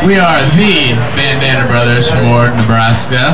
We are the Bandana Brothers from Ord, Nebraska.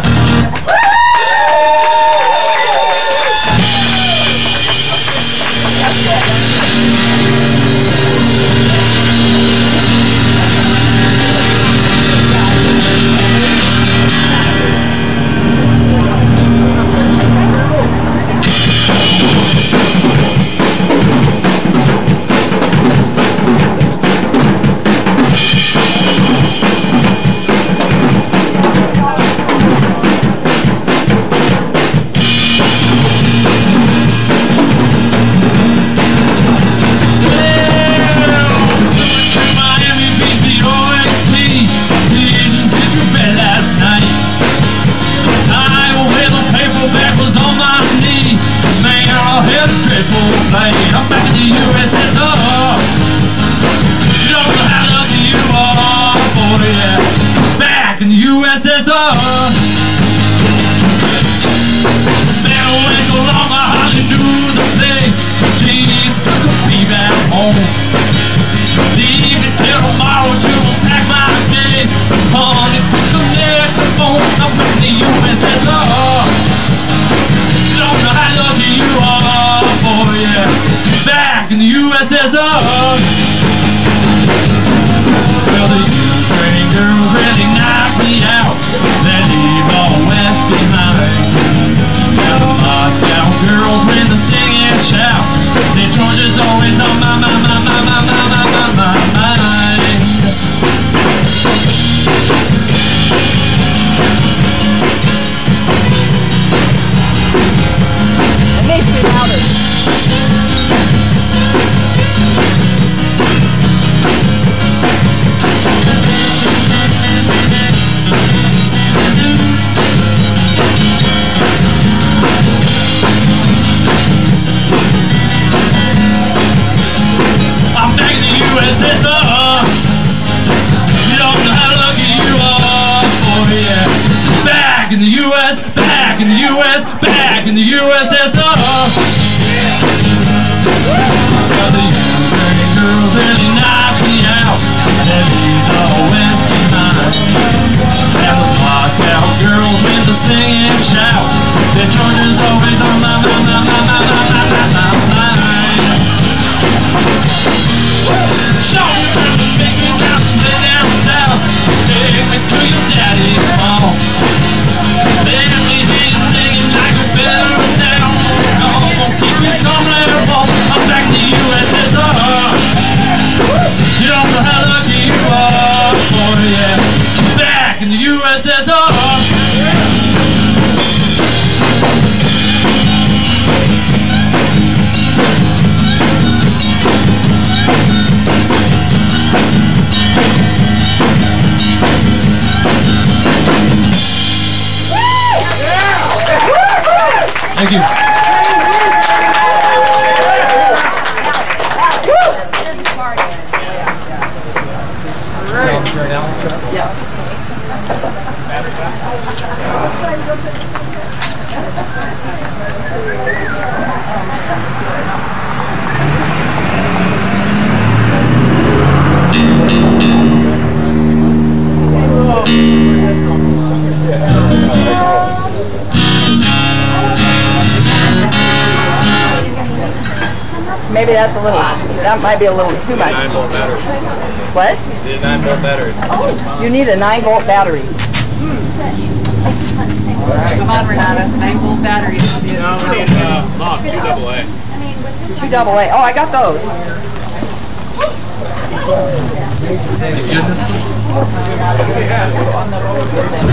I'm back in the USSR. You don't know how lucky you are, boy, yeah. Back in the USSR. Been away so long I hardly knew the place. Jeans took a peep at home. Leave it till tomorrow to unpack my days. Honey, put the microphone. I'm back in the USSR. You don't know how lucky you are, boy, yeah. Back in the USSR. Well, the Ukraine girls really knocked me out. They leave all West behind. Now the Moscow girls when they sing and shout. Their Georgia's always on my mind. It needs to be louder. I'm back in the USSR. You don't know how lucky you are, boy, yeah. Back in the US, back in the US, back in the USSR. Well, the Ukraine girls really knocked me out. They leave all West behind. Now the Moscow girls when they sing and shout. Their Georgia's always on my mind. Show me where to make me down, lay down south. Take me to your daddy's home. Let me hear you singing like a veteran now. Come on, keep me coming home. I'm back to the USSR. You don't know how lucky you are, boy, yeah. Back in the USSR. Thank you. Maybe that's a little, that might be a little too much. 9-volt battery. What? Need a 9-volt battery. Oh, you need a 9-volt battery. Come on, Renata. 9-volt battery. No, we need Mach 2AA. 2AA. Oh, I got those. Thank goodness.